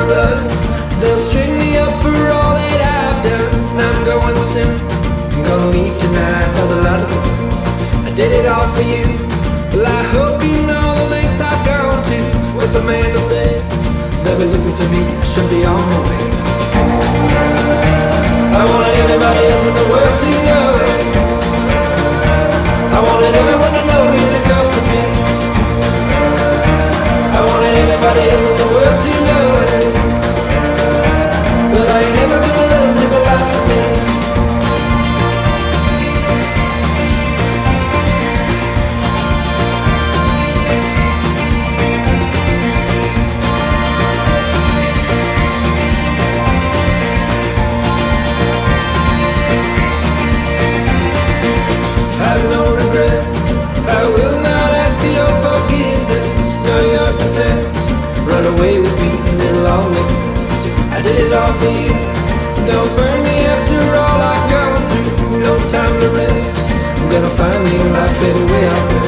blood. They'll string me up for all that I've done. I'm going soon, I'm gonna leave tonight, all the light of the moon. I did it all for you. Well, I hope you know the lengths I've gone to. What's Amanda said? They'll be looking for me, I should be on my way. I wanted everybody else in the world to know it. I wanted everyone to know you're the girl for me. I wanted everybody else in the world to know it. But I ain't never gonna let them take a life from me. Have no regrets, I will not ask for your forgiveness, nor your defense. Run away with me and it'll all make sense. I did it all for you, don't burn me after all I've gone through. No time to rest, I'm gonna find me a life better way out there.